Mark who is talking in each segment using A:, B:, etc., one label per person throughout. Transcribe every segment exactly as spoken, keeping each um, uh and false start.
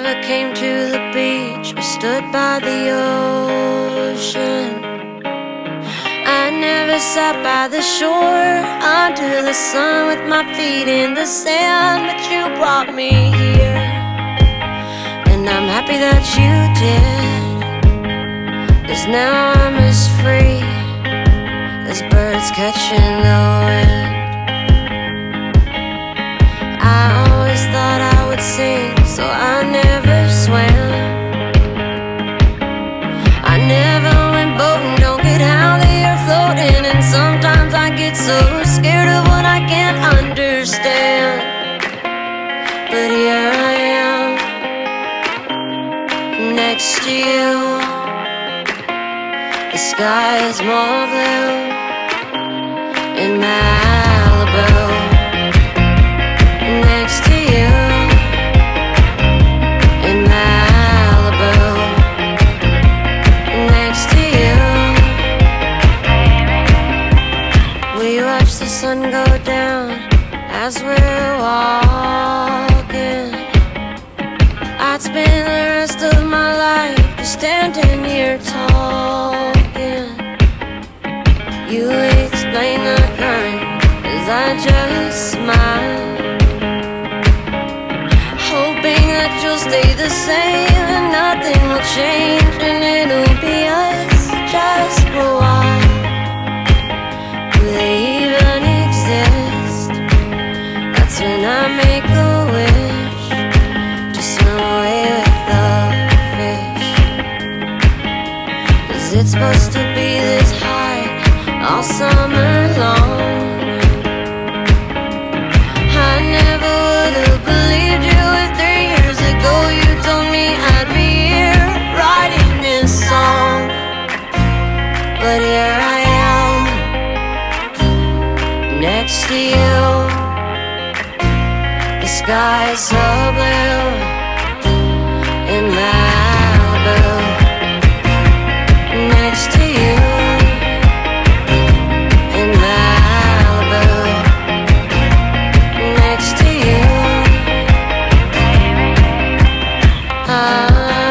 A: never came to the beach or stood by the ocean. I never sat by the shore under the sun with my feet in the sand, but you brought me here, and I'm happy that you did, 'cause now I'm as free as birds catching the wind. I always thought I would sink, so I never swam. I never went boating, don't get how they are floating. And sometimes I get so scared of what I can't understand. But here I am, next to you. The sky is more blue in Malibu. Next to you in Malibu. Next to you. We watch the sun go down as we're walking. I'd spend the rest of my life just standing here talking. You explain the current as I just smile, hoping that you'll stay the same and nothing will change, and it'll be us just for a while. Do they even exist? That's when I make a wish, just swim away with the fish. 'Cause it's supposed to be this high all summer long. I never would have believed you if three years ago you told me I'd be here writing this song. But here I am, next to you. The sky's so blue in Malibu. Next to you in Malibu. Next to you. Ah.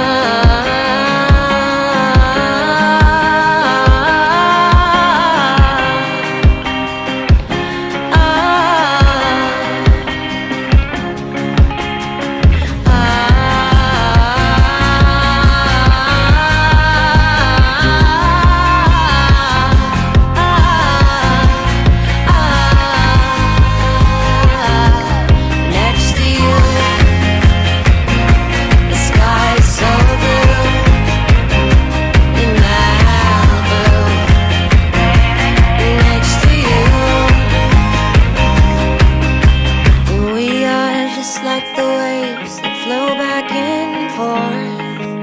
A: Like the waves that flow back and forth.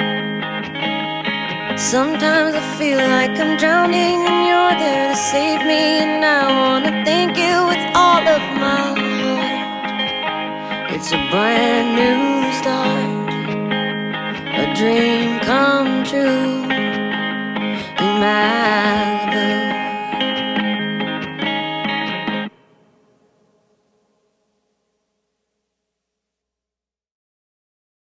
A: Sometimes I feel like I'm drowning and you're there to save me, and I wanna thank you with all of my heart. It's a brand new start, a dream come true in my